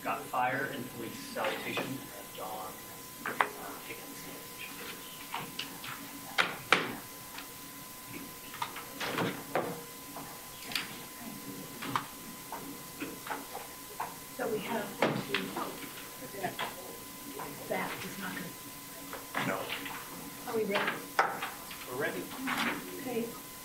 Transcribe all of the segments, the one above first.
Scott Fire and Police Salutation at Dawn Higgins. So we have to, that is not good. No. Are we ready? We're ready. Okay.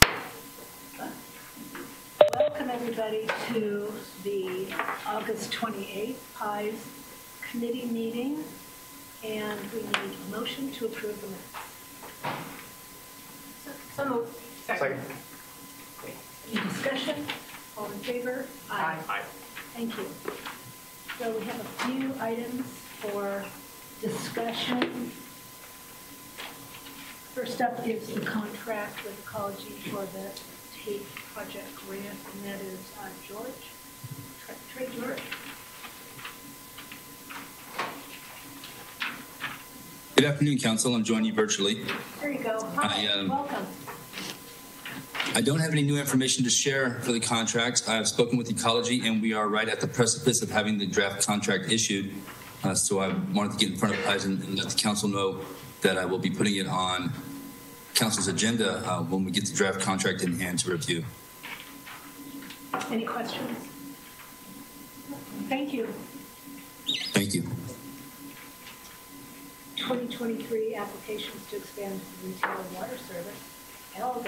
Welcome everybody to the August 28th PIES committee meeting, and we need a motion to approve the minutes. So moved. Second. Any discussion? All in favor? Aye. Aye. Thank you. So we have a few items for discussion. First up is the contract with Ecology for the TAPE project grant, and that is George. Trey George. Good afternoon, Council. I'm joining you virtually. There you go. Hi, welcome. I don't have any new information to share for the contract. I have spoken with Ecology, and we are right at the precipice of having the draft contract issued. So I wanted to get in front of PIES and let the Council know that I will be putting it on Council's agenda when we get the draft contract in hand to review. Any questions? Thank you. Thank you. 2023 applications to expand retail water service. Elder.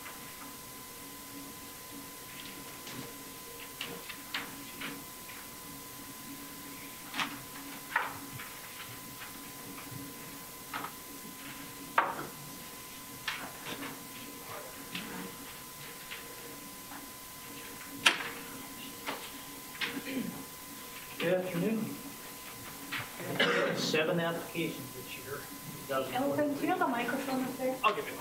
Good afternoon. 7 applications this year. Elvin, do you have a microphone up there? I'll give it.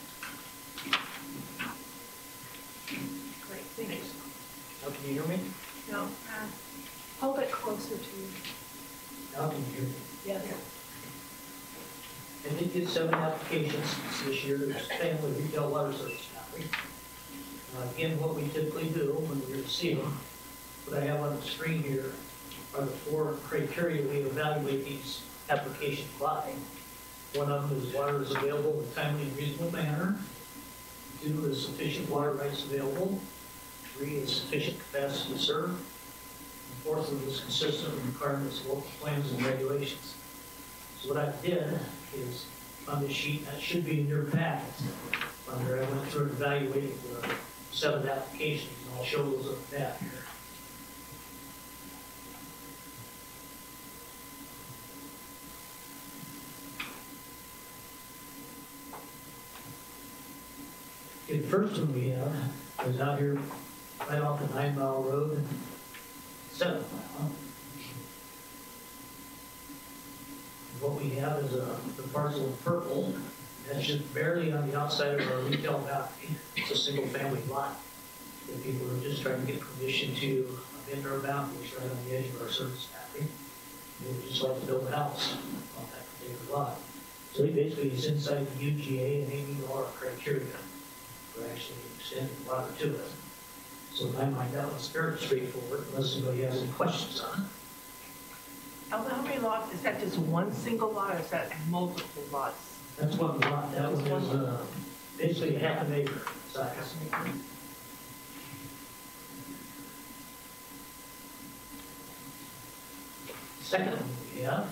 Great, thank you. Now can you hear me? No, hold it closer to you. Now can you hear me? Yes. And they did 7 applications this year to expand the retail water service boundary. Again, what we typically do when we receive them, what I have on the screen here are the 4 criteria we evaluate these applications by. One of them is water is available in a timely and reasonable manner. 2 is sufficient water rights available. 3 is sufficient capacity to serve. And 4th is consistent with requirements of local plans and regulations. So what I did is on this sheet, that should be in your packet. Under I went through and evaluated the 7 applications, and I'll show those on the map here. The first one we have is out here right off the 9 Mile Road, 7 Mile. What we have is the parcel in purple. That's just barely on the outside of our retail boundary. It's a single family lot. If people are just trying to get permission to amend our boundaries right on the edge of our service boundary, they would just like to build a house on that particular lot. So he basically is inside the UGA and ABR criteria for actually extending water to it. So in my mind, that was very straightforward, unless anybody has any questions on it. How many lots? Is that just one single lot or is that multiple lots? That's one lot. That one is basically half an acre size. Second one we have.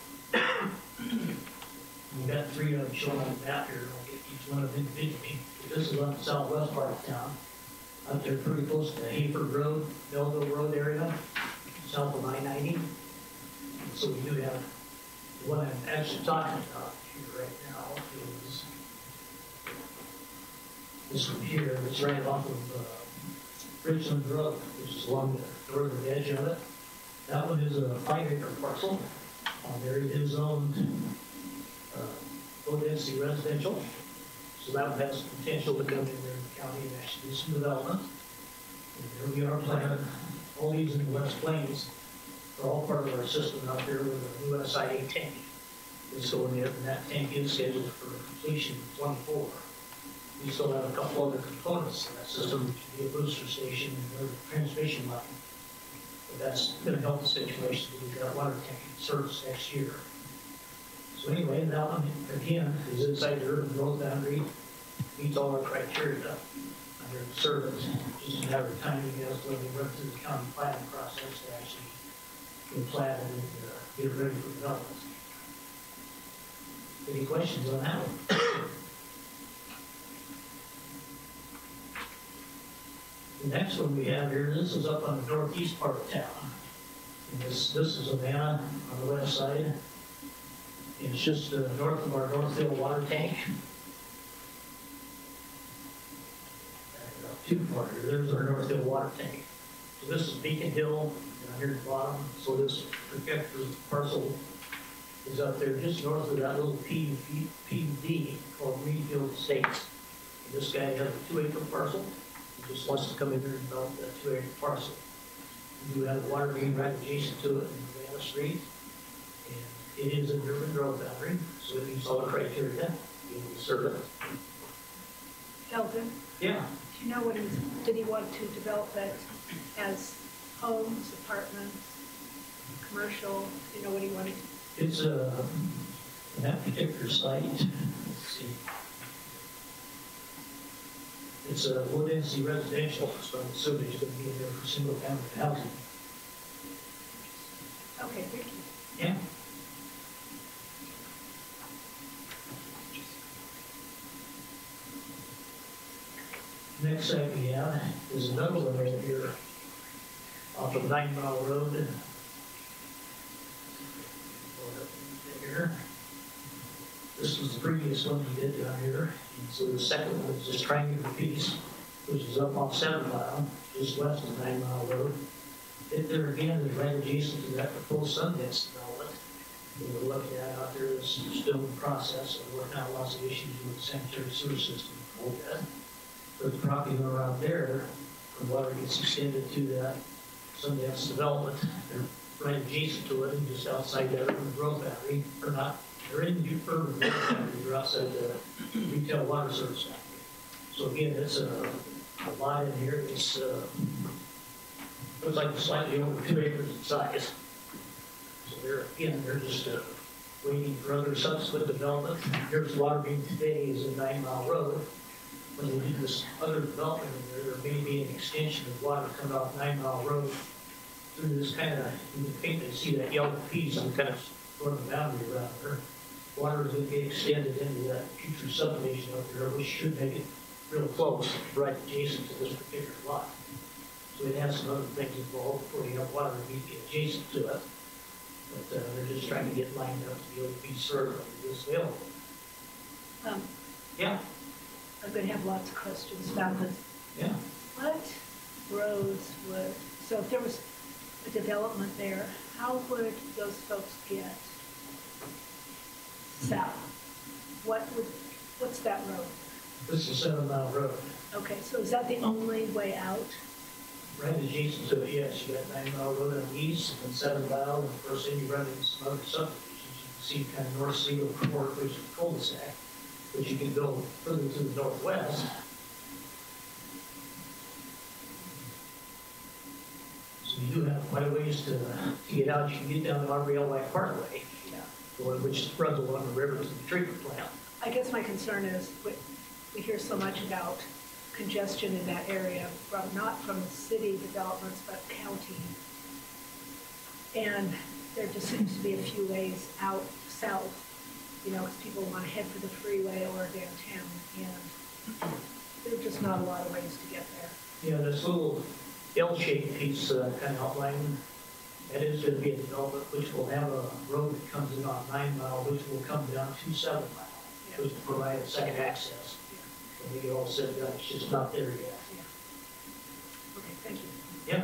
We've got 3 of them shown on the map here. I'll get each one of them individually. This is on the southwest part of town. Up there pretty close to the Hayford Road, Melville Road area, south of I-90. So we do have, what I'm actually talking about here right now is this one here. It's right off of Richland Road, which is along the northern edge of it. That one is a 5-acre parcel. There it is owned low density residential. So that one has potential to come in there in the county and actually do some development. And there we are planning all these in the West Plains. They're all part of our system out there with a new SIA tank. It's going in, and that tank is scheduled for completion in 24. We still have a couple other components in that system, which would be a booster station and a transmission line. But that's gonna help the situation, we've got water tank service next year. So anyway, that one, again, is inside the urban growth boundary, meets all our criteria under the service. Just a matter of timing as when we run through the county planning process to actually get platted and get it ready for development. Any questions on that one? The next one we have here, this is up on the northeast part of town. And this is Amana on the west side. It's just north of our Northfield water tank. Too far here, there's our Northfield water tank. So this is Beacon Hill down here at the bottom. So this particular parcel is up there just north of that little PUD called Greenfield Estates. And this guy has a 2-acre parcel. He just wants to come in there and develop that 2-acre parcel. We do have a water main right adjacent to it in Savannah Street. And it is an urban growth boundary, so it meets all the criteria to be able to serve it. Elvin, Yeah. do you know what did he want to develop it as homes, apartments, commercial? Do you know what he wanted? It's in that particular site, let's see. It's a low density residential, so I'm assuming it's going to be in there for single family housing. Okay, thank you. Yeah. Next site we have is another one right here off of 9 Mile Road. Here. This was the previous one we did down here. And so the second one is this triangular piece, which is up off 7 Mile, just west of 9 Mile Road. It there again is right adjacent to that proposed Sundance development that we're looking at out there. Is still in process, and we're working out lots of issues with the sanitary sewer system. But the property around there, the water gets extended to that Sundance development. They're right adjacent to it and just outside that urban growth boundary, or not, they're in the urban growth boundary, they're outside the retail water service boundary. So again, it's a lot in here. It's looks like slightly over 2 acres in size. So they're just waiting for other subsequent development. Here's water main today is in 9 Mile Road. When they do this other development in there may be an extension of water coming off 9 Mile Road through this kind of, you can faintly see that yellow piece on kind of sort of boundary around there. Water is going to get extended into that future subdivision out there, which should make it real close, right adjacent to this particular lot. So it has some other things involved before you have water immediately adjacent to it. But they're just trying to get lined up to be able to be served under this available. Yeah. I'm going to have lots of questions about this. Yeah. What roads would, so if there was a development there, how would those folks get south? What's that road? This is 7 Mile Road. Okay, so is that the only way out? Right adjacent to it, yes, you got 9 Mile Road on the east and 7 Mile, and of course then you run into some other subdivisions. You can see kind of North Seal Court, which is a cul-de-sac, but you can go further to the northwest. So you do have quite a ways to get out. You can get down the RBL White Parkway, which runs along the river to the treatment plant. I guess my concern is we hear so much about congestion in that area from not from city developments but county, and there just seems to be a few ways out south, because people want to head for the freeway or downtown, and there are just not a lot of ways to get there. Yeah, this little L-shaped piece kind of outlining, that is going to be a development which will have a road that comes in on 9 Mile, which will come down to 7 Mile, which will provide a second access. And we get all said that it's just not there yet. Yeah. Okay, thank you. Yeah.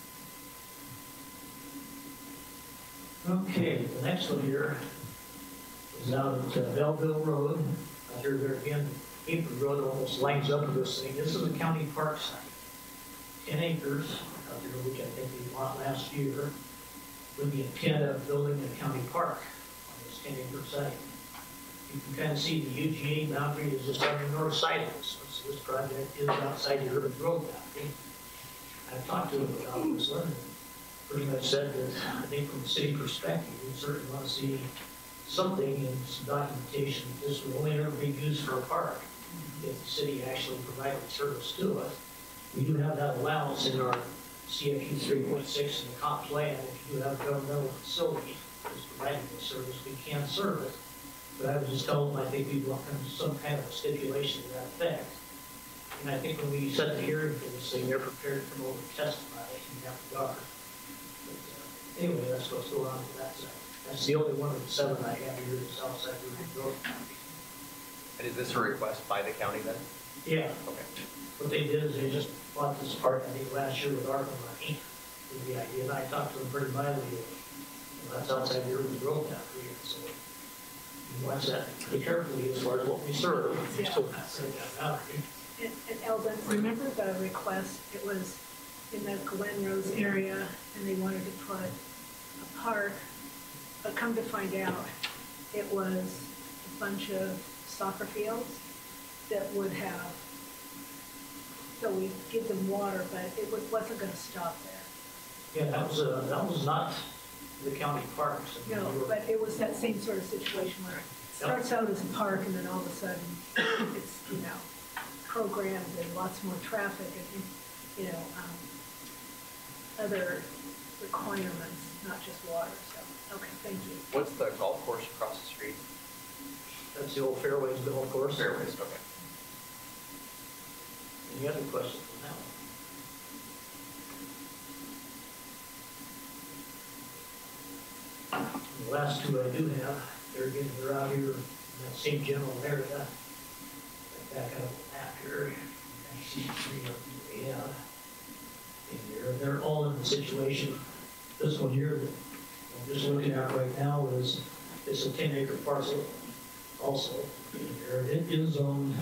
Okay, the next one here is out at Belleville Road. Out here, there again, Apron Road almost lines up with this thing. This is a county park site. 10 acres out there, which I think we bought last year, with the intent of building a county park on this 10-acre site. You can kind of see the UGA boundary is just on the north side of this one. So this project is outside the urban growth boundary. I've talked to them about this one. Of pretty much said that I think from the city perspective, we certainly want to see something in some documentation that this would only ever be used for a park if the city actually provided service to it. We do have that allowance in our CFU 3.6 in the comp plan. If you do have a governmental facility that's providing this service, we can serve it. But I was just told them I think we want some kind of a stipulation to that effect. And I think when we set the hearing for this thing, they're prepared to come over and testify in that regard. But anyway, that's what's going on with that side. That's the only one of the 7 I have here that's outside of North County. And is this a request by the county then? Yeah. Okay. What they did is they just bought this park, I think, last year with ARPA money, with the idea, and I talked to them pretty mildly. That's outside the urban growth boundary, so we watch that pretty carefully as far as what we serve. We're still not setting that boundary. And Eldon, remember the request, it was in the Glen Rose area, and they wanted to put a park, but come to find out, it was a bunch of soccer fields that would have, so we give them water, but it wasn't gonna stop there. Yeah, that was not the county parks. I mean, No, we were- but it was that same sort of situation where it starts out as a park and then all of a sudden it's, programmed and lots more traffic and, other requirements, not just water, so, okay, thank you. What's the golf course across the street? That's the old Fairways golf course. Fairways, okay. Any other questions on that one? The last 2 I do have, they're out here in that same general area. Back out of the map here, and see 3 of them we have in here. They're all in the situation. This one here that I'm just looking at right now is, it's a 10-acre parcel also in here. It is on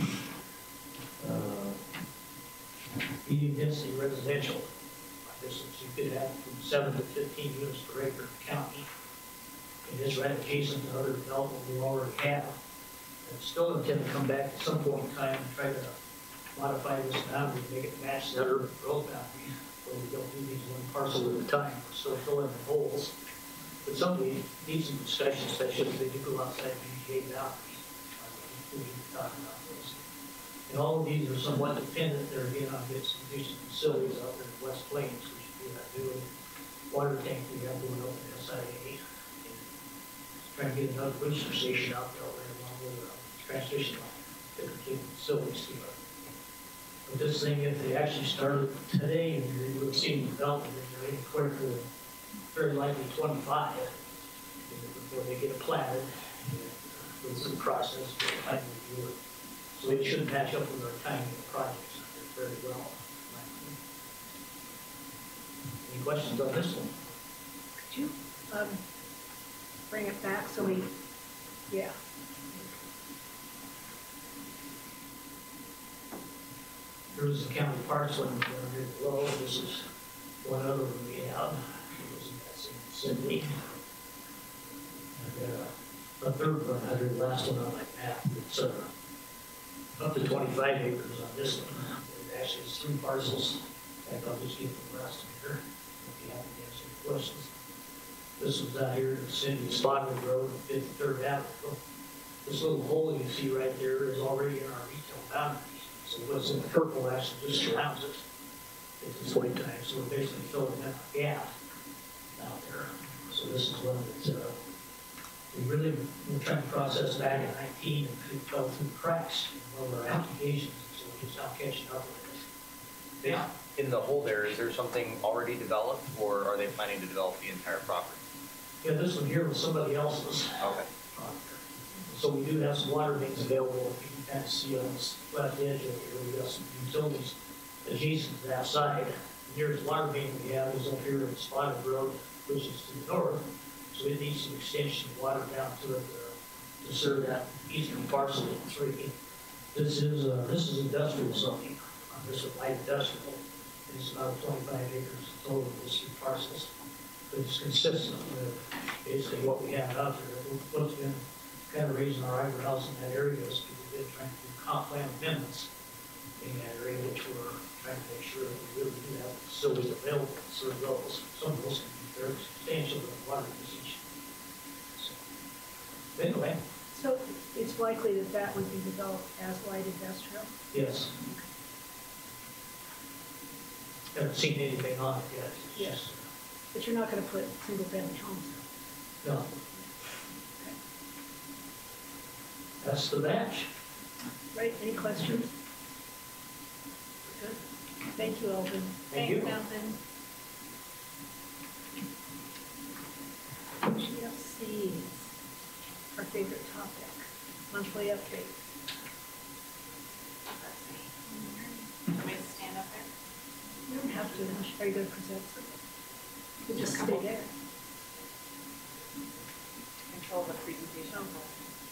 medium density residential. This is, you could have from 7 to 15 units per acre county. It is right adjacent to other development we already have. And still intend to come back at some point in time and try to modify this boundary, make it match the other road boundary, where we don't do these one parcel at a time. We're still filling the holes. But somebody needs some discussion, especially if they do go outside BGA boundaries. We need to talk about this. And all of these are somewhat dependent. They're again on getting some decent facilities out there in the West Plains. We should do that doing water tank we have going up in SIA. And trying to get another booster station out there along with transmission line to complete the facilities to it. But this thing, if they actually started today, you would have seen development in there quicker than very likely 25 before they get it platted. With some process for the time we do it. So it should match up with our timing of projects very well. Any questions on this one? Could you, bring it back so we, yeah. Here's the county parks one down here below. This is one other one we have. It was in that same vicinity. And a third one, I heard the last one on my map. It's up to 25 acres on this one. It actually has 3 parcels. In fact, I'll just give the rest here if you have any answer questions. This one's out here in the city of Spotswood Road, 53rd Avenue. This little hole you see right there is already in our retail boundary. So what's in the purple actually just surrounds it at this point in time. So we're basically filling in a gap out there. So this is one that we really were trying to process back in 19 and it fell through the cracks in one of our applications. So we're just now catching up with it. Yeah. In the hole there, is there something already developed, or are they planning to develop the entire property? Yeah, this one here was somebody else's. Okay. So we do have some water mains available. You can kind of see on this left edge over here, we got some utilities adjacent to that side. The nearest water main we have is up here in Spotted Road, which is to the north. So it needs some extension of water down to it to serve that eastern parcel of 3. This is industrial zoning. This is light industrial. It's about 25 acres total of these 3 parcels. But it's consistent with basically what we have out there. What's been kind of raising our eyebrows in that area is people have been trying to do comp plan amendments and area which we're trying to make sure that we really do have facilities available to serve those. Some of those can be very substantial in water usage. So, but anyway, So it's likely that that would be developed as light industrial? yes. Haven't seen anything on it yet. It's Yes. just, But you're not going to put single-family homes? no. That's the batch. Right, any questions? Good. Thank you, Alvin. Thank you. Thanks, Alvin. GFCs, our favorite topic, monthly update. Want me to stand up there? You don't have to, are you going to present something? You just stay there. Control the presentation. Oh.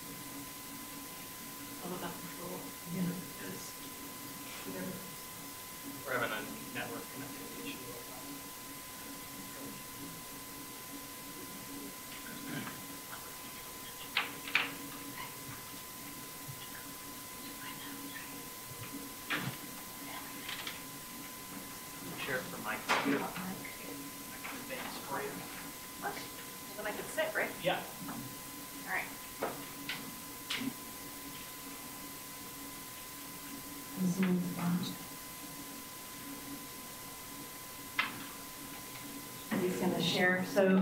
All about control. Yeah. We're having a network connectivity issue. Share it for Mike. I can advance for you. Well, then I could sit, right? Yeah. All right. I'm just going to share. So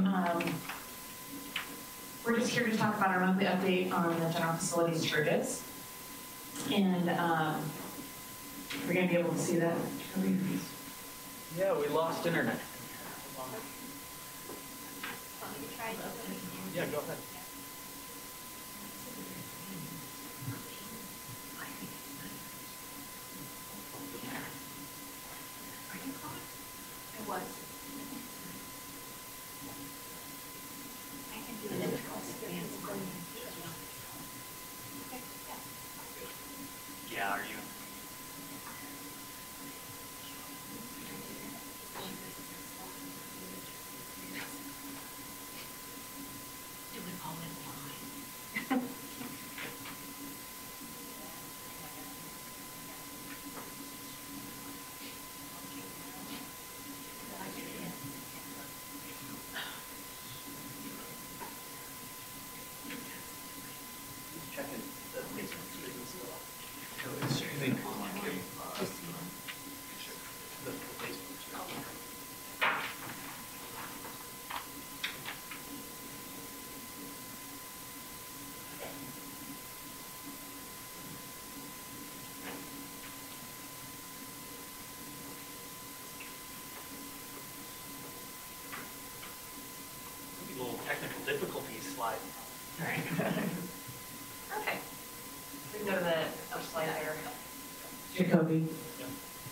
we're just here to talk about our monthly update on the general facilities charges. And we're going to be able to see that. Yeah, we lost internet. Want me to try it? Yeah, go ahead. It was. I can do it. Okay, yeah. Yeah, are you? Do it all in line. Checking the basement streaming still up. So it's streaming on the Facebook stream. Maybe a little technical difficulties slide. All right. Okay. We can go to the slide there. Jacoby. Yep.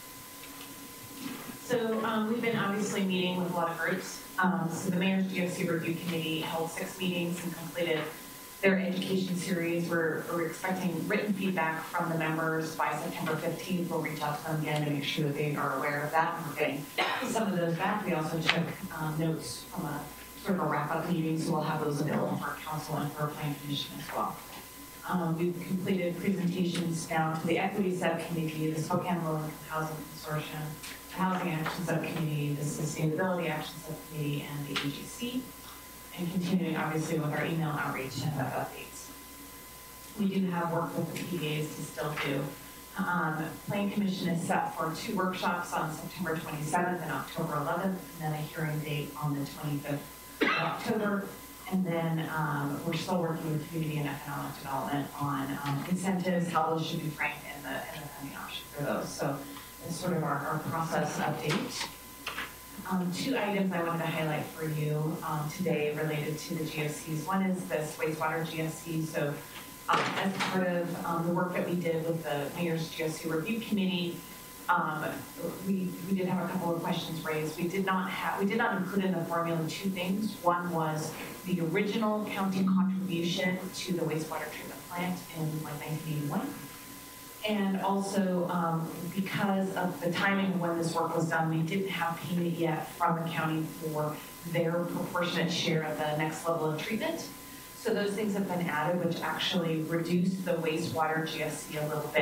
So we've been obviously meeting with a lot of groups. So the Mayor's GFC Review Committee held 6 meetings and completed their education series. We're expecting written feedback from the members by September 15th. We'll reach out to them again to make sure that they are aware of that. And we're getting some of those back. We also took notes from a sort of a wrap-up meeting, so we'll have those available for council and for Plan Commission as well. We've completed presentations now to the Equity Subcommittee, the Spokane Low Income Housing Consortium, the Housing Action Subcommittee, the Sustainability Action Subcommittee, and the AGC, and continuing obviously with our email outreach and web updates. We do have work with the PDAs to still do. Plan Commission is set for 2 workshops on September 27th and October 11th, and then a hearing date on the 25th of October. And then we're still working with community and economic development on incentives, how those should be framed in the funding option for those. So it's sort of our process update. 2 items I wanted to highlight for you today related to the GFCs. One is this wastewater GFC. So as part of the work that we did with the Mayor's GFC Review Committee, we did have a couple of questions raised. We did not include in the formula 2 things. One was the original county contribution to the wastewater treatment plant in like 1981. And also, because of the timing of when this work was done, we didn't have payment yet from the county for their proportionate share of the next level of treatment. So those things have been added, which actually reduced the wastewater GFC a little bit.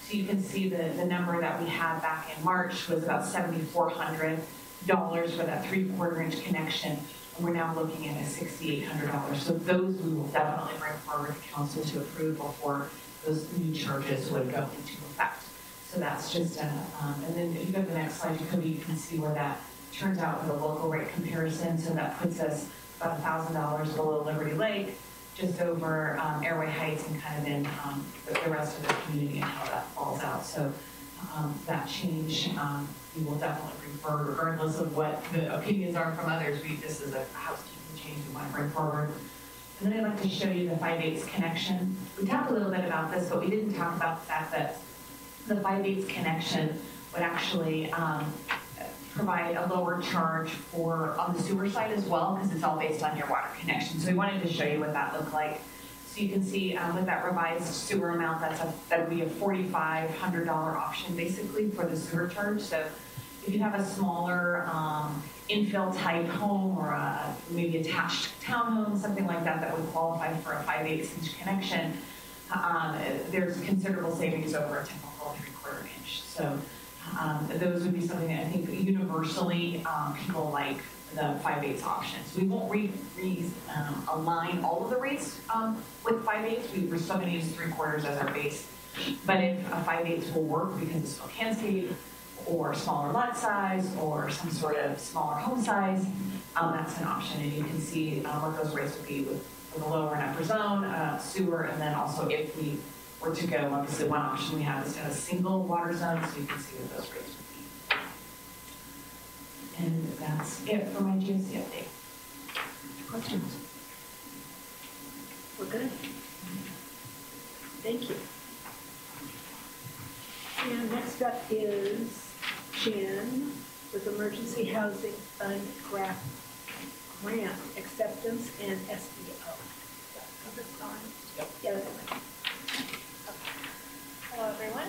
So you can see the number that we had back in March was about $7,400 for that 3/4 inch connection. And we're now looking at a $6,800. So those we will definitely bring forward to council to approve before those new charges would go into effect. So that's just and then if you go to the next slide, you can see where that turns out with a local rate comparison. So that puts us about $1,000 below Liberty Lake, just over Airway Heights, and kind of in the rest of the community and how that falls out. So that change, we will definitely refer, regardless of what the opinions are from others. This is a housekeeping change we want to bring forward. And then I'd like to show you the 5/8 connection. We talked a little bit about this, but we didn't talk about the fact that the 5/8 connection would actually provide a lower charge on the sewer side as well, because it's all based on your water connection. So we wanted to show you what that looked like. So you can see with that revised sewer amount, that would be a $4,500 option basically for the sewer charge. So if you have a smaller infill type home or maybe attached townhome, something like that, that would qualify for a 5/8 inch connection, there's considerable savings over a typical 3/4 inch. So those would be something that I think universally people like the 5/8 options. We won't align all of the rates with 5/8. We're still going to use 3/4 as our base. But if a 5/8 will work because it's Spokanescape or smaller lot size or some sort of smaller home size, that's an option. And you can see what those rates would be for the lower and upper zone, sewer, and then also if we were to go, obviously one option we have is to have a single water zone, so you can see what those rates would be. And that's it for my GSC update. Questions? We're good? Thank you. And next up is Jen with Emergency Housing Fund grant acceptance and SBO. Is this on? Yep. Yeah, that's fine. Hello, everyone.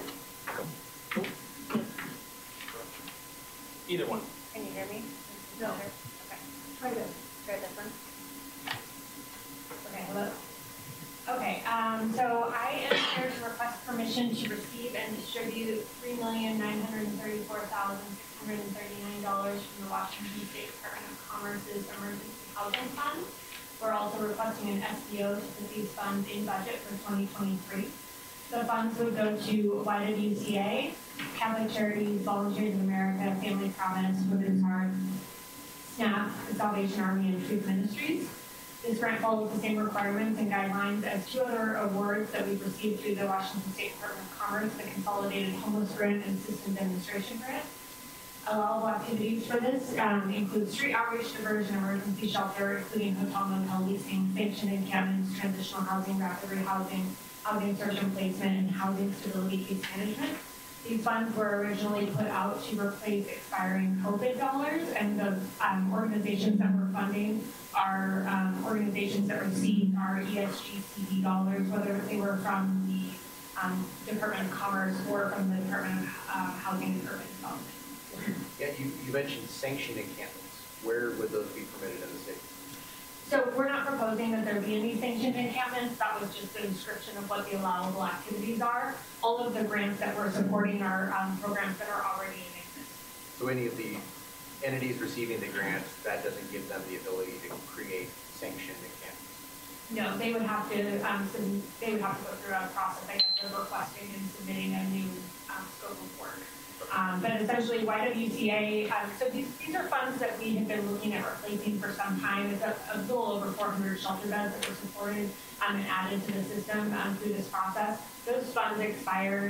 Either one. Can you hear me? No. Okay. Try to. Try this one. Okay, hello. Okay, so I am here to request permission to receive and distribute $3,934,639 from the Washington State Department of Commerce's Emergency Housing Fund. We're also requesting an SBO to put these funds in budget for 2023. The funds would go to YWCA, Catholic Charities, Volunteers of America, Family Promise, Women's Heart, SNAP, the Salvation Army, and Truth Ministries. This grant follows the same requirements and guidelines as two other awards that we've received through the Washington State Department of Commerce, the Consolidated Homeless Grant and System Demonstration Grant. Allowable activities for this include street outreach, diversion, emergency shelter, including hotel, motel leasing, sanctioned encampments, transitional housing, rapid rehousing, housing search and placement, and housing stability case management. These funds were originally put out to replace expiring COVID dollars, and the organizations that we're funding are organizations that received our ESGCD dollars, whether they were from the Department of Commerce or from the Department of Housing and Urban Development. Yeah, you mentioned sanctioned encampments. Where would those be permitted in the state? So we're not proposing that there be any sanctioned encampments. That was just the description of what the allowable activities are. All of the grants that we're supporting are programs that are already in existence. So any of the entities receiving the grants, that doesn't give them the ability to create sanctioned encampments? No, they would have to go through a process, I guess, of requesting and submitting a new scope of work. But essentially YWCA, so these are funds that we have been looking at replacing for some time. It's a little over 400 shelter beds that were supported and added to the system through this process. Those funds expired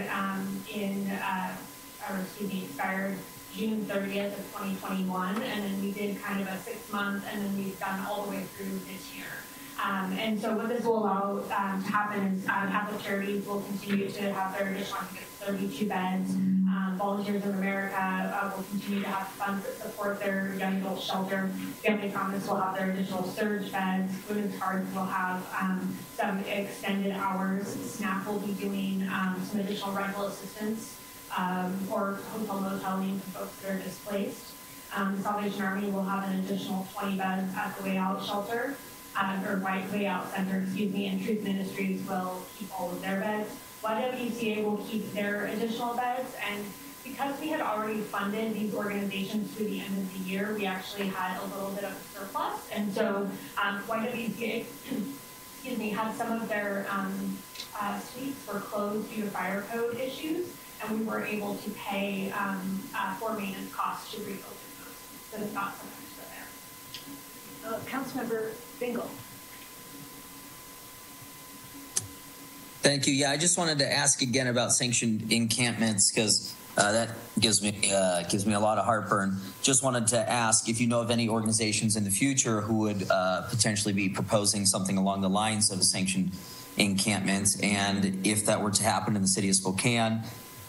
expired June 30th of 2021, and then we did kind of a 6 month, and then we've done all the way through this year. And so what this will allow to happen is Catholic Charities will continue to have their additional, I think it's 32 beds. Volunteers of America will continue to have funds that support their young adult shelter. Family Promise will have their additional surge beds. Women's Heart will have some extended hours. SNAP will be doing some additional rental assistance or hotel moteling for folks that are displaced. The Salvation Army will have an additional 20 beds at the Way Out shelter. Or Way Out Center, and Truth Ministries will keep all of their beds. YWCA will keep their additional beds, and because we had already funded these organizations through the end of the year, we actually had a little bit of a surplus, and so YWCA, excuse me, had some of their suites were closed due to fire code issues, and we were able to pay for maintenance costs to reopen those. So it's not so much there. Councilmember Bingle. Thank you. Yeah, I just wanted to ask again about sanctioned encampments because that gives me a lot of heartburn. Just wanted to ask if you know of any organizations in the future who would potentially be proposing something along the lines of a sanctioned encampment, and if that were to happen in the city of Spokane,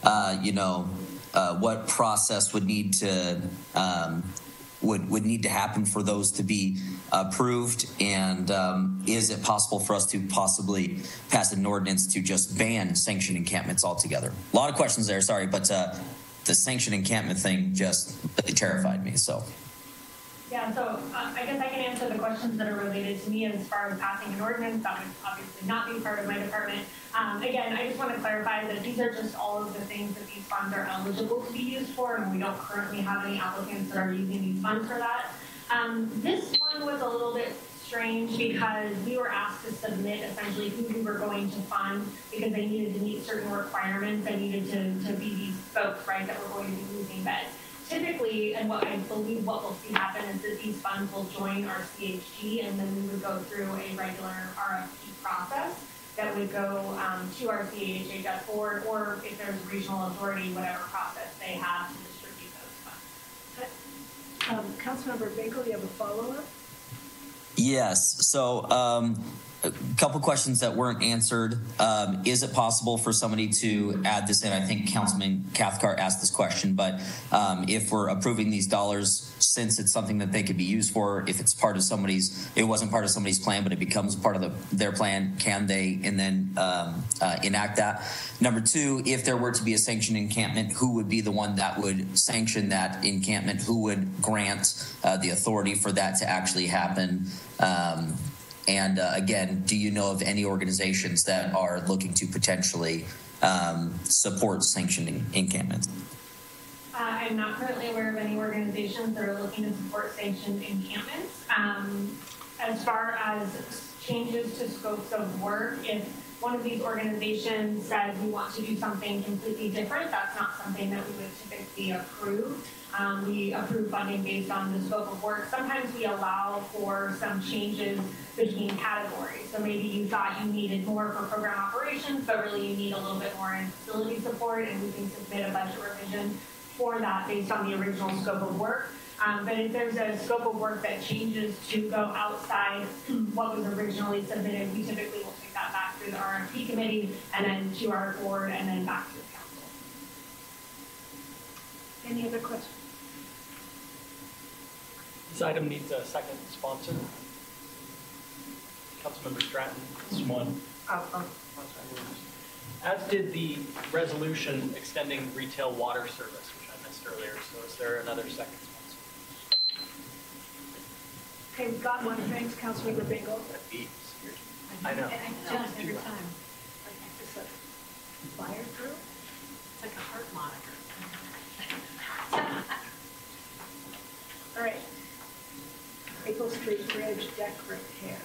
what process would need to would need to happen for those to be approved, and is it possible for us to possibly pass an ordinance to just ban sanctioned encampments altogether? A lot of questions there, sorry, but the sanctioned encampment thing just really terrified me. So. Yeah, so I guess I can answer the questions that are related to me as far as passing an ordinance. That would obviously not be part of my department. Again, I just want to clarify that these are just all of the things that these funds are eligible to be used for, and we don't currently have any applicants that are using these funds for that. This one was a little bit strange because we were asked to submit essentially who we were going to fund because they needed to meet certain requirements. They needed to be these folks, right, that were going to be using beds. Typically, and what I believe what we'll see happen is that these funds will join our CHG, and then we would go through a regular RFP process that would go to our CHHS board, or if there's a regional authority, whatever process they have to distribute those funds. Councilmember Bingle, you have a follow-up? Yes. So a couple questions that weren't answered. Is it possible for somebody to add this in? I think Councilman Cathcart asked this question, but if we're approving these dollars, since it's something that they could be used for, if it's part of somebody's, it wasn't part of somebody's plan, but it becomes part of their plan, can they and then enact that? Number two, if there were to be a sanctioned encampment, who would be the one that would sanction that encampment? Who would grant the authority for that to actually happen? And again, do you know of any organizations that are looking to potentially support sanctioning encampments? I'm not currently aware of any organizations that are looking to support sanctioned encampments. As far as changes to scopes of work, if one of these organizations says we want to do something completely different, that's not something that we would typically approve. We approve funding based on the scope of work. Sometimes we allow for some changes between categories. So maybe you thought you needed more for program operations, but really you need a little bit more in facility support, and we can submit a budget revision for that based on the original scope of work. But if there's a scope of work that changes to go outside what was originally submitted, we typically will take that back through the RFP committee and then to our board and then back to the council. Any other questions? This item needs a second sponsor. Councilmember Stratton, this one. As did the resolution extending retail water service, which I missed earlier. So is there another second sponsor? Okay, we've got one. Thanks, Councilmember Bingle. That beeps. I know. And I do it every time. Like, it's a fire drill? It's like a heart monitor. All right. Maple Street Bridge deck repair.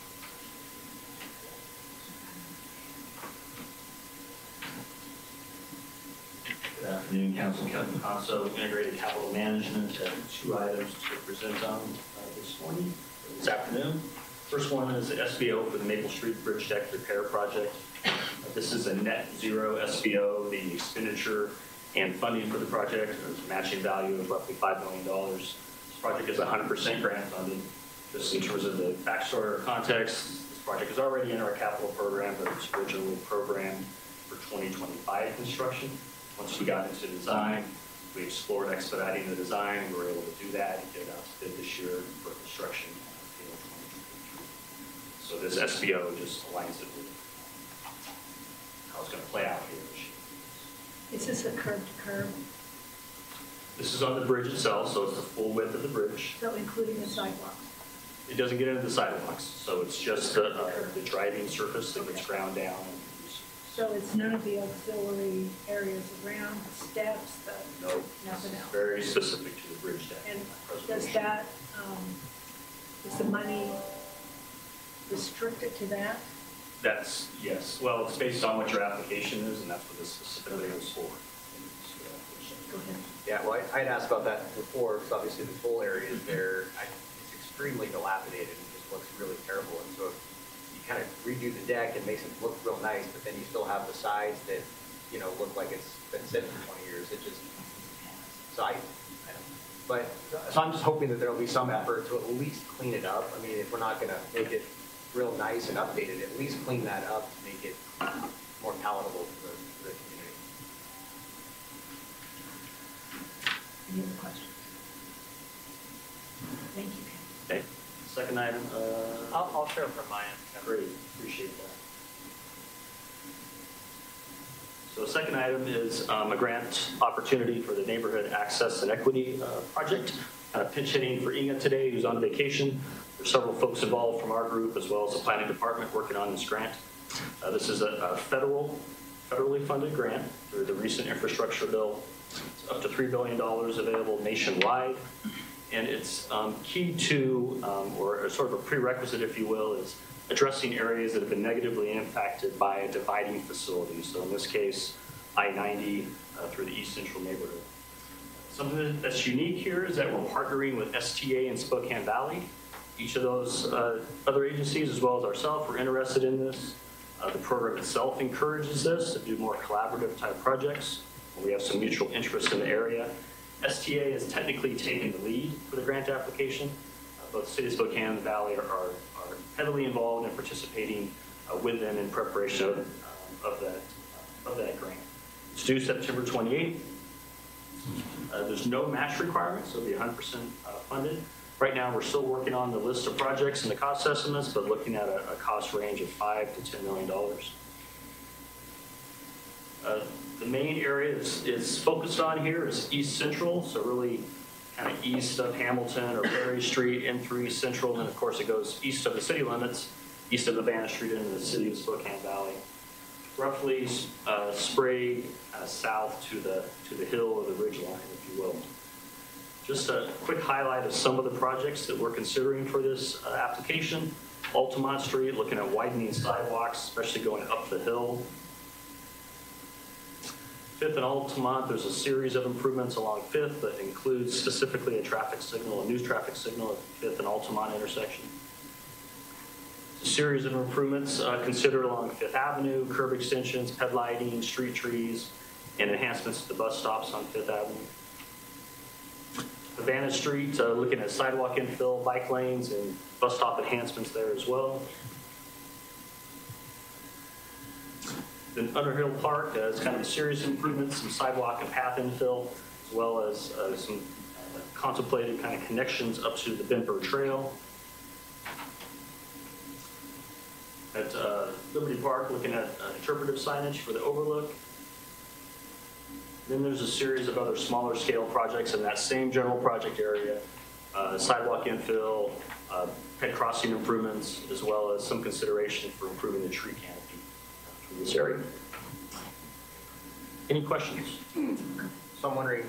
Good afternoon, Council. Kevin Conso, Integrated Capital Management. Two items to present on this morning, this afternoon. First one is the SBO for the Maple Street Bridge Deck Repair Project. This is a net zero SBO. The expenditure and funding for the project is a matching value of roughly $5 million. This project is 100% grant funded. Just in terms of the backstory or context, this project is already in our capital program, but it was originally programmed for 2025 construction. Once we got into design, we explored expediting the design, and we were able to do that and get it out to bid this year for construction in 2023. So this SBO just aligns it with how it's going to play out here this year. Is this a curb to curb? This is on the bridge itself, so it's the full width of the bridge. So including the sidewalks? It doesn't get into the sidewalks, so it's just the driving surface that gets ground down and So it's none of the auxiliary areas around, the steps, No, nothing else? very specific to the bridge deck. And does that, is the money restricted to that? That's, yes. Well, it's based on what your application is, and that's what this specifically is for. Go ahead. Yeah, well, I'd asked about that before, because obviously the toll area is there. It's extremely dilapidated and just looks really terrible. And so if you kind of redo the deck, it makes it look real nice, but then you still have the sides that, you know, look like it's been sitting for 20 years. It just, so I don't, but, so I'm just hoping that there'll be some effort to at least clean it up. I mean, if we're not going to make it real nice and updated, at least clean that up to make it more palatable to the community. Any other questions? Thank you, Ken. Okay. Second item, I'll share from my end. great, appreciate that. So the second item is a grant opportunity for the Neighborhood Access and Equity Project. Pinch hitting for Inga today, who's on vacation. There's several folks involved from our group as well as the planning department working on this grant. This is a federally funded grant through the recent infrastructure bill. It's up to $3 billion available nationwide. And it's key to, or sort of a prerequisite, if you will, is addressing areas that have been negatively impacted by a dividing facility. So in this case, I-90 through the East Central neighborhood. Something that's unique here is that we're partnering with STA in Spokane Valley. Each of those other agencies, as well as ourselves, are interested in this. The program itself encourages this to do more collaborative type projects. We have some mutual interest in the area. STA is technically taking the lead for the grant application. Both the City of Spokane and the Valley are heavily involved in participating with them in preparation of that grant. It's due September 28th. There's no match requirement, so it'll be 100% funded. Right now, we're still working on the list of projects and the cost estimates, but looking at a cost range of $5 to $10 million. The main area is focused on here is East Central, so really kind of east of Hamilton or Berry Street, N3 Central, and then of course it goes east of the city limits, east of Havana Street into the city of Spokane Valley. Roughly sprayed south to the hill or the ridge line, if you will. Just a quick highlight of some of the projects that we're considering for this application. Altamont Street, looking at widening sidewalks, especially going up the hill. Fifth and Altamont, there's a series of improvements along Fifth that includes specifically a traffic signal, a news traffic signal at Fifth and Altamont intersection. A series of improvements considered along Fifth Avenue, curb extensions, ped lighting, street trees, and enhancements to the bus stops on Fifth Avenue. Havana Street, looking at sidewalk infill, bike lanes, and bus stop enhancements there as well. Then Underhill Park is kind of a series of improvements, some sidewalk and path infill, as well as some contemplated kind of connections up to the Benford Trail. At Liberty Park, looking at interpretive signage for the overlook. Then there's a series of other smaller scale projects in that same general project area, sidewalk infill, ped crossing improvements, as well as some consideration for improving the tree canopy in this area. Any questions? So I'm wondering,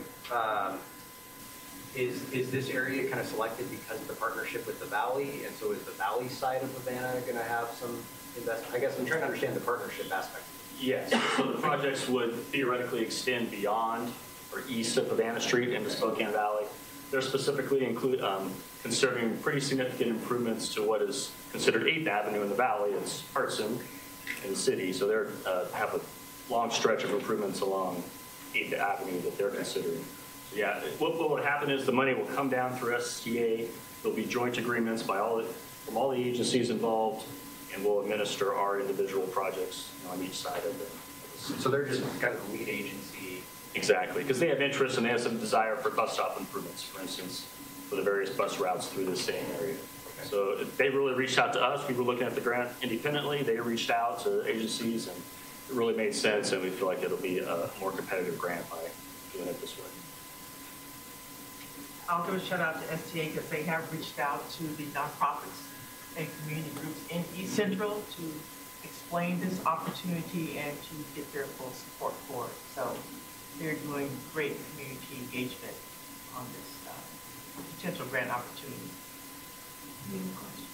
is this area kind of selected because of the partnership with the Valley? And so is the Valley side of Havana going to have some investment? I guess I'm trying to understand the partnership aspect. Yes, so the projects would theoretically extend beyond or east of Havana Street into Spokane Valley. They're specifically considering pretty significant improvements to what is considered 8th Avenue in the Valley. It's Hartson in the city, so they have a long stretch of improvements along 8th Avenue that they're considering. So yeah, what would happen is the money will come down through STA. There'll be joint agreements from all the agencies involved, and we'll administer our individual projects on each side of it. So they're just kind of the lead agency. Exactly, because they have interest and they have some desire for bus stop improvements, for instance, for the various bus routes through the same area. Okay. So they really reached out to us. We were looking at the grant independently. They reached out to agencies, and it really made sense, and we feel like it'll be a more competitive grant by doing it this way. I'll give a shout out to STA because they have reached out to the nonprofits and community groups in East Central to explain this opportunity and to get their full support for it. So they're doing great community engagement on this potential grant opportunity. Any more questions?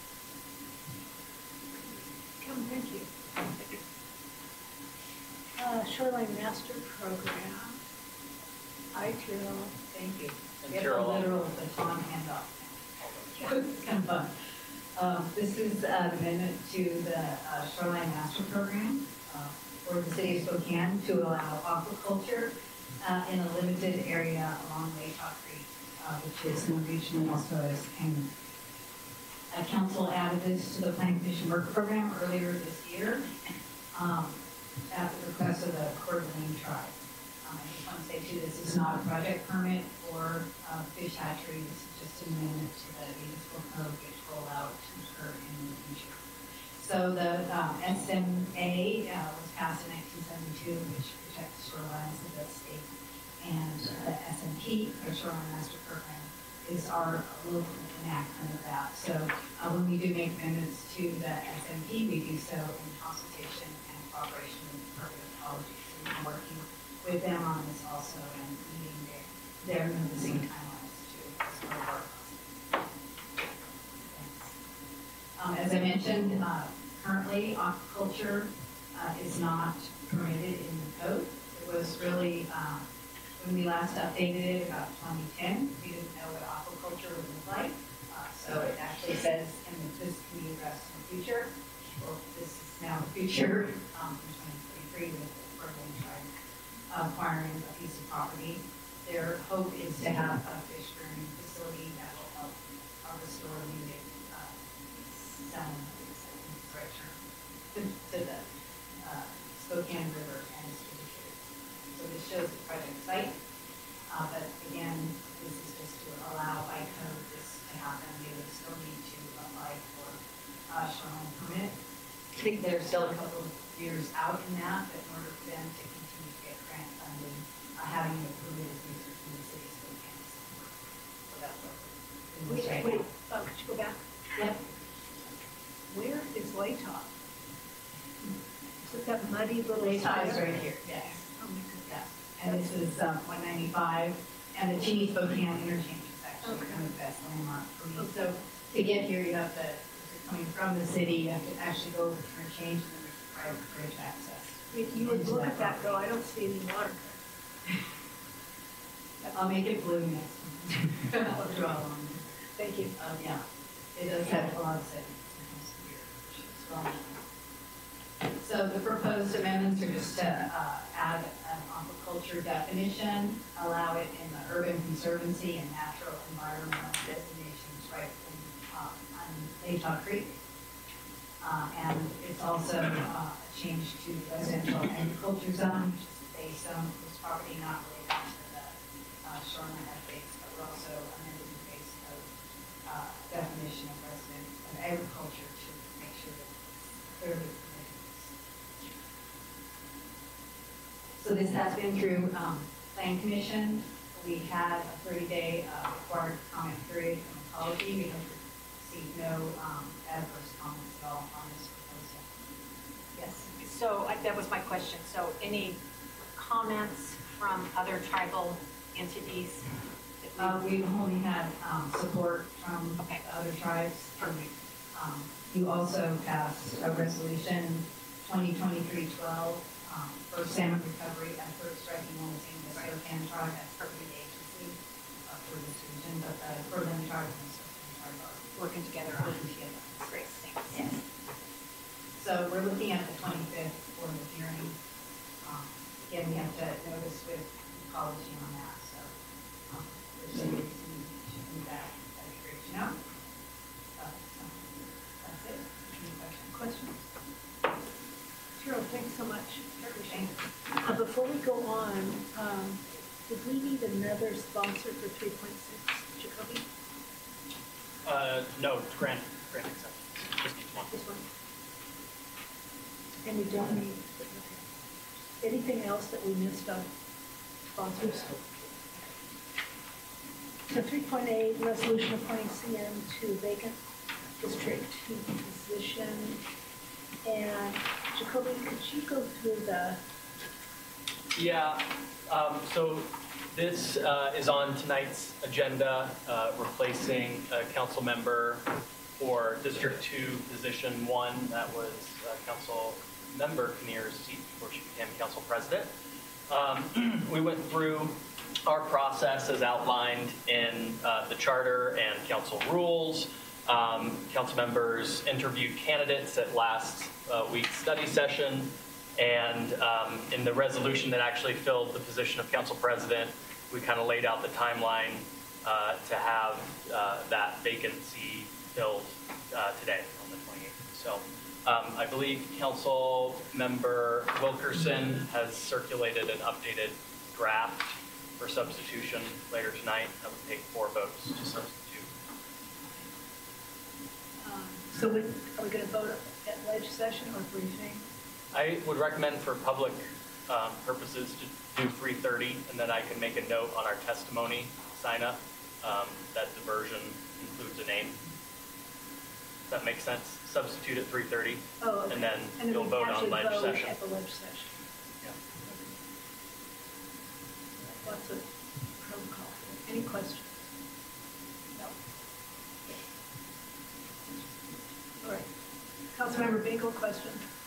Kevin, thank you. Thank you. Shoreline Master Program, ITIL. Thank you. And We have a Carol, literal baton handoff now. It's kind of fun. This is an amendment to the Shoreline Master Program for the city of Spokane to allow aquaculture in a limited area along Laytop Creek, which is known regionally also as Canyon. Council added this to the Planning Commission Work Program earlier this year at the request of the Coeur d'Alene tribe. I just want to say too, this is not a project permit or fish hatchery. This is just an amendment to the municipal code which will allow it to occur in the future. So the SMA was passed in 1972, which protects shorelines of the state, and the SMP, or Shoreline Master Program, is our local enactment of that. So when we do make amendments to the SMP, we do so in consultation and cooperation with the Department of Ecology. So we've been working with them on this also and meeting their noticing timelines too as part of our process. As I mentioned, currently aquaculture is not permitted in the code. It was really, when we last updated it about 2010, we didn't know what aquaculture would look like. So it actually says this can be addressed in the future. Well, this is now the future in 2023 with the Berlin tribe acquiring a piece of property. Their hope is to have a fish rearing facility that will help restore native salmon, to the Spokane River and its tributaries. So this shows the project site, but again, this is just to allow by code this to happen. They would still need to apply for a shoreline permit. I think they're still a couple of years out in that, but in order for them to continue to get grant funding, having it permitted research in the city of Spokane. So that's what we're doing right now. Could you go back? Yep. Where is Laytop? Is it that muddy little? Laytop is right here, yes. Oh my goodness. Yeah. And this is 195, and the Cheney Spokane interchange is actually kind of the best landmark for me. So to get here, you have to, if you're coming from the city, you have to actually go over the interchange and then there's private bridge access. If you would look at that though, I don't see any water. I'll make it blue next time. I'll draw on it. Thank you. Yeah, it does have a lot of settings. So the proposed amendments are just to add an aquaculture definition, allow it in the urban conservancy and natural environmental designations right on Laytop Creek. And it's also a change to residential agriculture zone, which is a base zone for this property, not related to the shoreline estates, but we're also amending the base code definition of agriculture to make sure that it's clearly permitted. So this has been through Plan Commission. We had a 30-day required comment period from ecology. We have received no adverse comments at all on this proposal. Yes. So that was my question. So any comments from other tribal entities? We've only had support from other tribes. You also passed a resolution 2023-12 for salmon recovery effort striking limiting the Spokane tribe as per the agency for this region, but the Berlin tribe and the Spokane tribe are Working together. Great, thanks. Yes. So we're looking at the 25th for the hearing. Again, we have to notice with ecology on that, so there's some reason you should do that. That'd be great to know. That's it. Any questions? Cheryl, thanks so much. Thank you. Before we go on, did we need another sponsor for 3.6, Jacoby? No, grant acceptance. Just needs one. This one? And we don't need, okay. Anything else that we missed on sponsors? So 3.8, resolution appointing CM to vacant District 2 position. And Jacoby, could you go through the, Yeah, so this is on tonight's agenda, replacing a council member for District 2, Position 1. That was Council Member Kinnear's seat before she became council president. We went through our process as outlined in the charter and council rules. Council members interviewed candidates at last week's study session, and in the resolution that actually filled the position of council president, we kind of laid out the timeline to have that vacancy filled today on the 28th. So I believe Council Member Wilkerson has circulated an updated draft for substitution later tonight. That would take 4 votes to substitute. so are we going to vote at ledge session or briefing? I would recommend for public purposes to do 3:30, and then I can make a note on our testimony sign up that the version includes a name. Does that make sense? Substitute at 3:30, Oh, okay. and then you'll we vote on actually ledge vote session. at the ledge session. Yeah. Lots of protocol. Any questions? No. All right. Councilmember Bingle, question?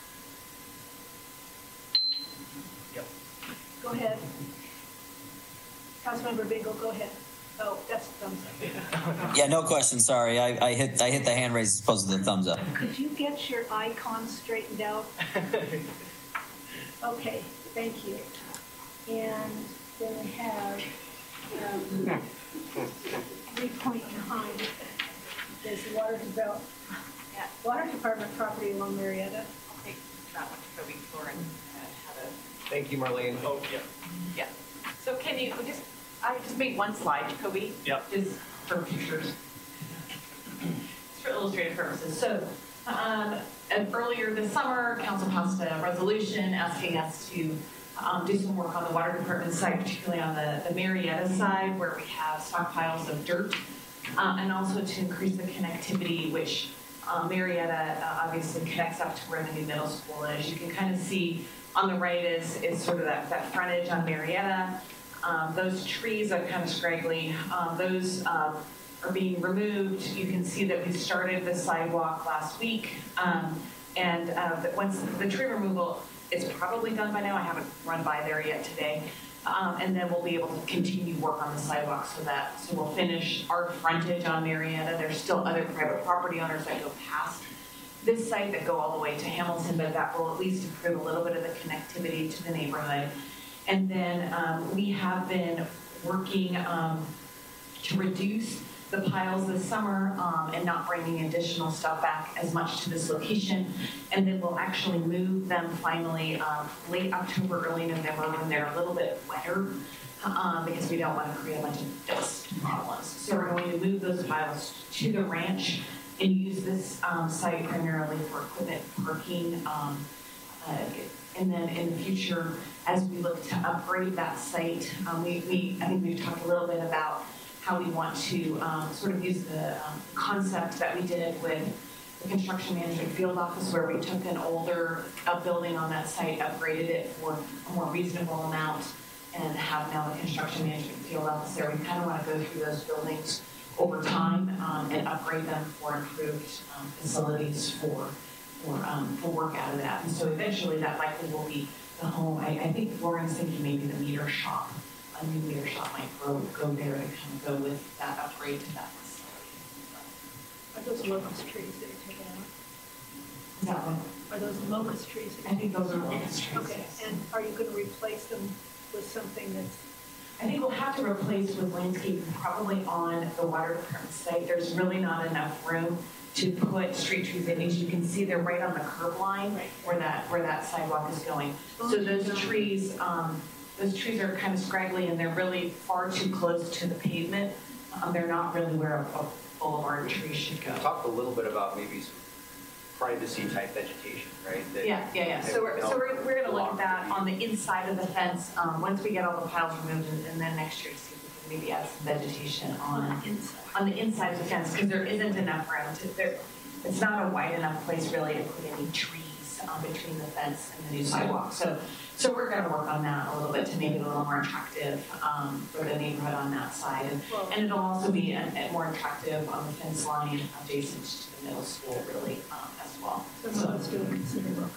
Yep. Go ahead. Councilmember Bingle, go ahead. Oh, that's thumbs up. Yeah, no question. Sorry, I hit the hand raise as opposed to the thumbs up. Could you get your icon straightened out? Okay, thank you. And then we have 3.9 is water department property along Marietta. I'll take that one to Kobe Floor and have a, Thank you, Marlene. Oh, yeah. yeah. So can you I just made one slide, Kobe. Yep. Just for pictures. It's for illustrative purposes. So and earlier this summer, council passed a resolution asking us to do some work on the water department side, particularly on the Marietta side, where we have stockpiles of dirt, and also to increase the connectivity, which Marietta obviously connects up to where the new middle school is. You can kind of see on the right is sort of that frontage on Marietta. Those trees are kind of scraggly. Those are being removed. You can see that we started the sidewalk last week. Once the tree removal, it's probably done by now. I haven't run by there yet today. And then we'll be able to continue work on the sidewalk so we'll finish our frontage on Marietta. There's still other private property owners that go past this site that go all the way to Hamilton, but that will at least improve a little bit of the connectivity to the neighborhood. And then we have been working to reduce the piles this summer and not bringing additional stuff back as much to this location. And then we'll actually move them finally late October, early November when they're a little bit wetter because we don't want to create a bunch of dust problems. So we're going to move those piles to the ranch and use this site primarily for equipment parking. And then in the future, as we look to upgrade that site, I think we've talked a little bit about how we want to sort of use the concept that we did with the construction management field office, where we took an older building on that site, upgraded it for a more reasonable amount, and have now the construction management field office there. We kind of want to go through those buildings over time and upgrade them for improved facilities for work out of that. And so eventually that likely will be the home. I think Lauren's thinking maybe the meter shop, a new meter shop might go there to kind of go with that upgrade to that facility. Are those locust trees that are taken out? Is that one? Are those locust trees? I think those are locust trees. Okay, and are you going to replace them with something that's? I think we'll have to replace with landscaping probably on the water department site. There's really not enough room to put street trees in. As you can see, they're right on the curb line where that sidewalk is going. So those trees are kind of scraggly and they're really far too close to the pavement. They're not really where a boulevard tree should go. Talk a little bit about maybe some privacy type vegetation, right? Yeah. So we're going to look at that on the inside of the fence once we get all the piles removed, and then next year see if we can maybe add some vegetation on the inside of the fence, because there isn't enough room. It's not a wide enough place really to put any trees space between the fence and the new sidewalk. So we're going to work on that a little bit to make it a little more attractive for the neighborhood on that side. And it'll also be more attractive on the fence line adjacent to the middle school, really, as well. So let's do a considerable.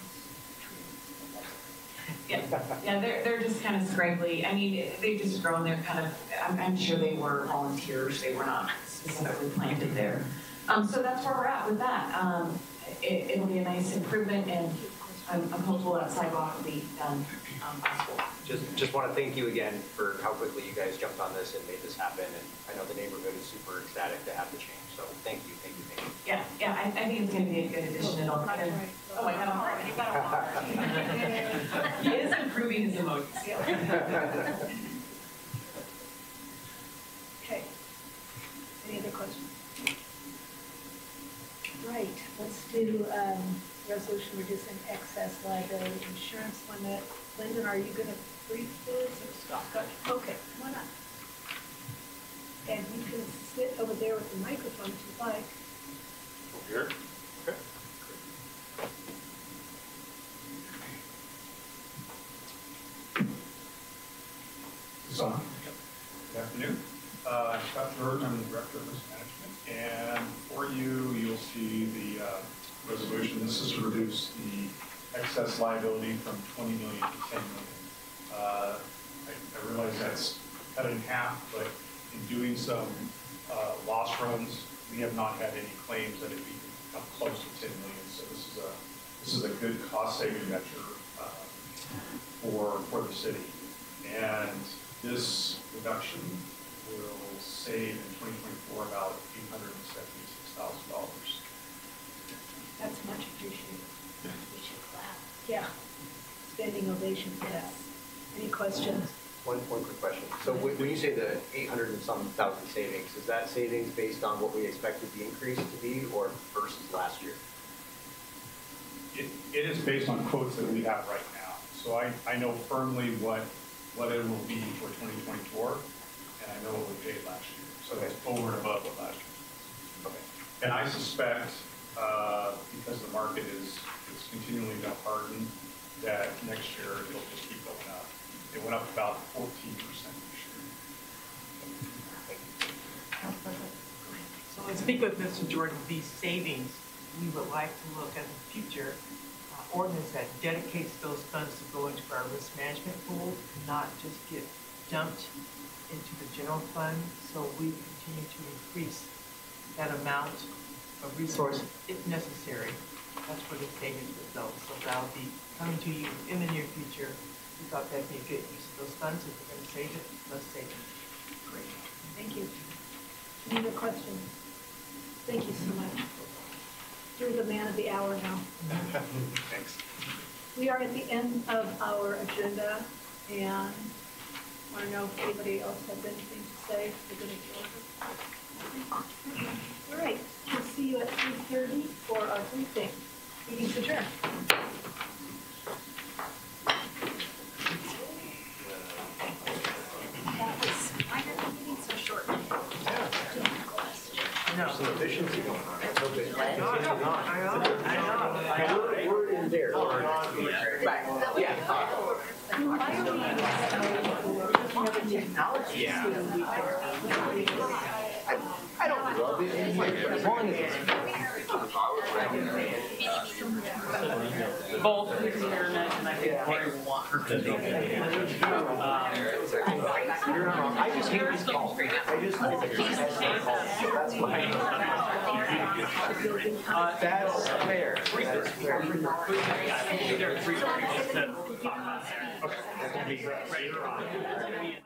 Yeah, they're just kind of scraggly. I mean, they've just grown. They're kind of, I'm sure they were volunteers. They were not specifically planted there. So that's where we're at with that. It'll be a nice improvement, and I'm hopeful that sidewalk will be done by school. Just want to thank you again for how quickly you guys jumped on this and made this happen. And I know the neighborhood is super ecstatic to have the change. So thank you. Yeah, I think it's going to be a good addition. It'll kind of, oh, I got a heart. You got a heart. He is improving his emotions. Okay. Any other questions? Right, let's do resolution reducing excess liability insurance limit. Lyndon, are you going to brief this or Scott? Okay, come on up. And you can sit over there with the microphone if you like. Here? Okay. Is this on? Good afternoon. Scott Jordan, I'm the Director of Risk Management. And for you, you'll see the resolution. This is to reduce the excess liability from 20 million to 10 million. I realize that's cut in half, but in doing some loss runs, we have not had any claims that it become close to 10 million. So this is a good cost-saving measure for the city. And this reduction will save in 2024 about $876,000. That's much appreciated. We should clap. Yeah. Standing ovation for that. Any questions? One quick question. So when you say the 800 and some thousand savings, is that savings based on what we expected the increase to be or versus last year? It is based on quotes that we have right now. So I know firmly what it will be for 2024, and I know what we paid last year. So it's over and above what last year was. Okay. And I suspect, because the market is continually going to harden, that next year it'll just keep going up. It went up about 14% this year. So let's speak with Mr. Jordan. These savings, we would like to look at the future ordinance that dedicates those funds to go into our risk management pool, not just get dumped into the general fund. So we continue to increase that amount of resource if necessary. That's where the savings would go. So that'll be coming to you in the near future. We thought that'd be a good use of those funds. If we're going to save it, let's save it. Great. Thank you. Any other questions? Thank you so much. You're the man of the hour now. Thanks. We are at the end of our agenda, and I want to know if anybody else has anything to say. We're going to go over. All right. We'll see you at 3:30 for our briefing. Meeting's adjourned. Some efficiency going on. That's so good. I know. We're in there. Yeah. Technology. Yeah. I don't love it as long as it's Both the internet and I think Corey will want her to do it. I just hate these calls. I just hate these calls. That's my. That's fair. That's fair. There are 3 instead of 5. Okay. That's going to be great.